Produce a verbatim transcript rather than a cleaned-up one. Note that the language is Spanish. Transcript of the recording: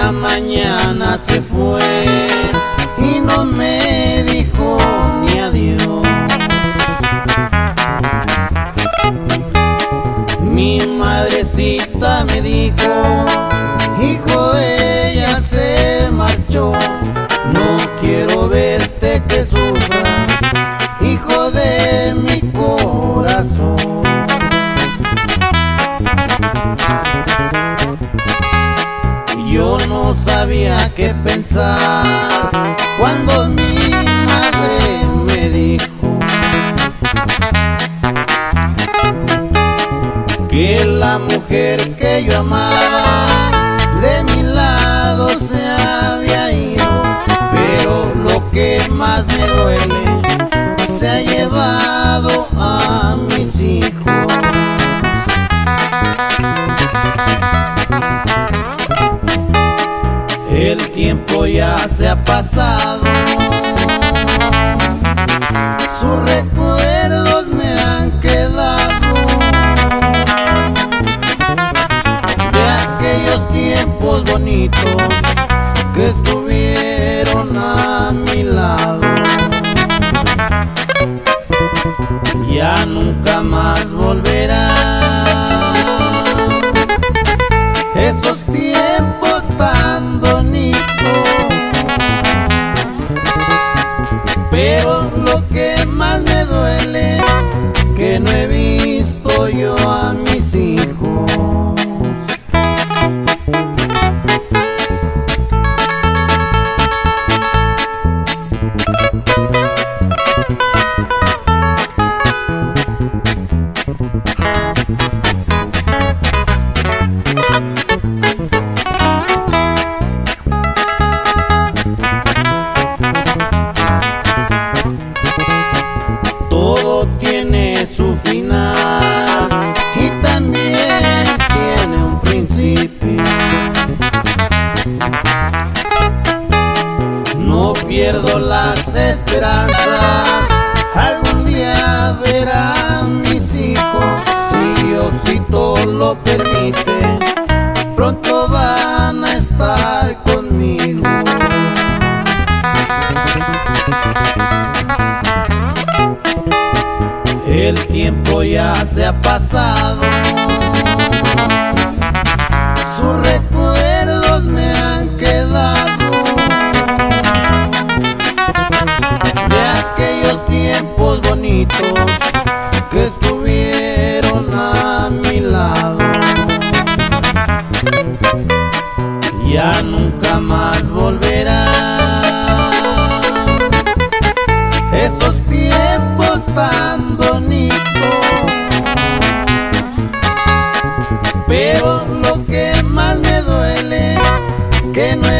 la mañana se fue y no me dijo ni adiós. Mi madrecita me dijo: hijo, ella se marchó, no quiero verte que sufras, hijo de mi corazón. Yo no sabía qué pensar cuando mi madre me dijo que la mujer que yo amaba de mi lado se había ido, pero lo que más me duele, se ha llevado a mis hijos. El tiempo ya se ha pasado, sus recuerdos me han quedado de aquellos tiempos bonitos que estuvieron a mi lado. Ya nunca más volverán esos tiempos tan bonitos, pero lo que más me duele, que no he visto yo a mis hijos. Todo tiene su final y también tiene un principio. No pierdo las esperanzas, algún día ver a mis hijos. Si Diosito lo permite, pronto van a estar conmigo. El tiempo ya se ha pasado, sus recuerdos me han quedado de aquellos tiempos bonitos que estuvieron a mi lado. Ya nunca más volverán esos tiempos tan bonitos, pero lo que más me duele, que no